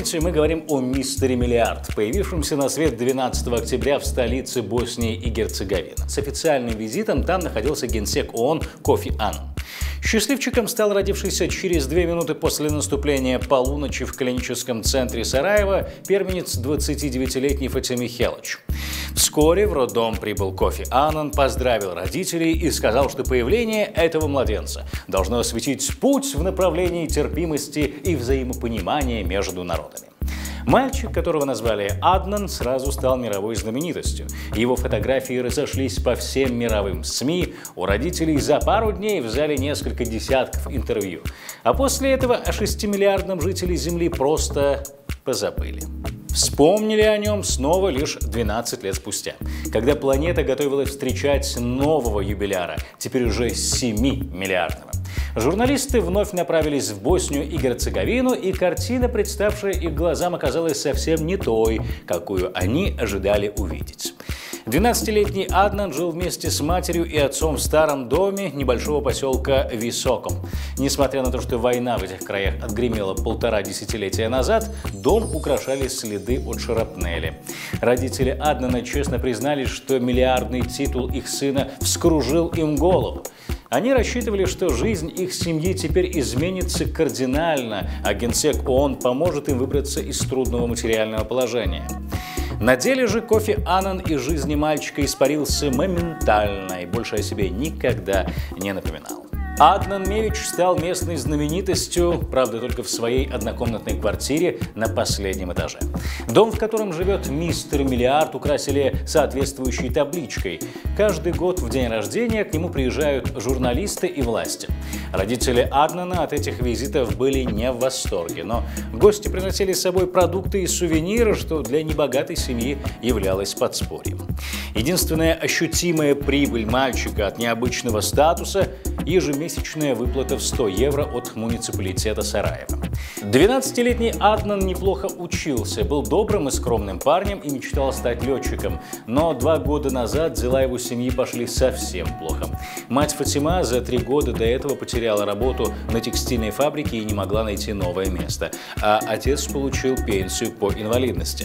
помните, мы говорим о мистере Миллиард, появившемся на свет 12 октября в столице Боснии и Герцеговины. С официальным визитом там находился генсек ООН Кофи Аннан. Счастливчиком стал родившийся через 2 минуты после наступления полуночи в клиническом центре Сараева первенец 29-летний Фатиме Хелич. Вскоре в роддом прибыл Кофи Аннан, поздравил родителей и сказал, что появление этого младенца должно осветить путь в направлении терпимости и взаимопонимания между народами. Мальчик, которого назвали Аднан, сразу стал мировой знаменитостью. Его фотографии разошлись по всем мировым СМИ, у родителей за пару дней взяли несколько десятков интервью. А после этого о 6-миллиардном жителе Земли просто позабыли. Вспомнили о нем снова лишь 12 лет спустя, когда планета готовилась встречать нового юбиляра, теперь уже 7-миллиардного. Журналисты вновь направились в Боснию и Герцеговину, и картина, представшая их глазам, оказалась совсем не той, какую они ожидали увидеть. 12-летний Аднан жил вместе с матерью и отцом в старом доме небольшого поселка Високом. Несмотря на то, что война в этих краях отгремела 1,5 десятилетия назад, дом украшали следы от шрапнели. Родители Аднана честно признались, что миллиардный титул их сына вскружил им голову. Они рассчитывали, что жизнь их семьи теперь изменится кардинально, а генсек ООН поможет им выбраться из трудного материального положения. На деле же Кофи Аннан из жизни мальчика испарился моментально и больше о себе никогда не напоминал. Аднан Мевич стал местной знаменитостью, правда, только в своей однокомнатной квартире на последнем этаже. Дом, в котором живет мистер Миллиард, украсили соответствующей табличкой. Каждый год в день рождения к нему приезжают журналисты и власти. Родители Аднана от этих визитов были не в восторге, но гости приносили с собой продукты и сувениры, что для небогатой семьи являлось подспорьем. Единственная ощутимая прибыль мальчика от необычного статуса – ежемесячная выплата в 100 евро от муниципалитета Сараева. 12-летний Аднан неплохо учился, был добрым и скромным парнем и мечтал стать летчиком. Но 2 года назад дела его семьи пошли совсем плохо. Мать Фатима за 3 года до этого потеряла работу на текстильной фабрике и не могла найти новое место. А отец получил пенсию по инвалидности.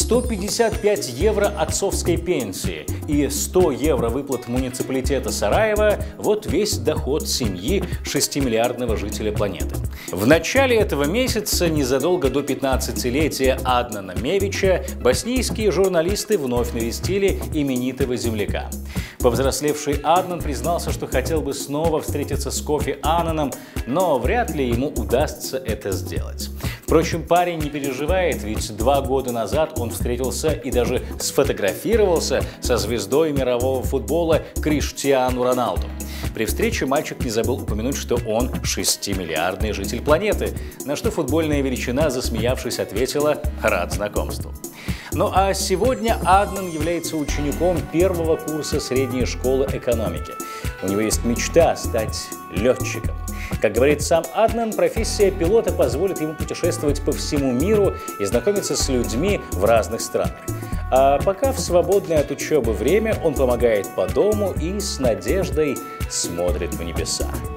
155 евро отцовской пенсии и 100 евро выплат муниципалитета Сараева – вот весь доход семьи 6-миллиардного жителя планеты. В начале этого месяца, незадолго до 15-летия Аднана Мевича, боснийские журналисты вновь навестили именитого земляка. Повзрослевший Аднан признался, что хотел бы снова встретиться с Кофи Аннаном, но вряд ли ему удастся это сделать. Впрочем, парень не переживает, ведь 2 года назад он встретился и даже сфотографировался со звездой мирового футбола Криштиану Роналду. При встрече мальчик не забыл упомянуть, что он 6-миллиардный житель планеты, на что футбольная величина, засмеявшись, ответила: «Рад знакомству». Ну а сегодня Аднан является учеником 1-го курса средней школы экономики. У него есть мечта стать летчиком. Как говорит сам Аднан, профессия пилота позволит ему путешествовать по всему миру и знакомиться с людьми в разных странах. А пока в свободное от учебы время он помогает по дому и с надеждой смотрит в небеса.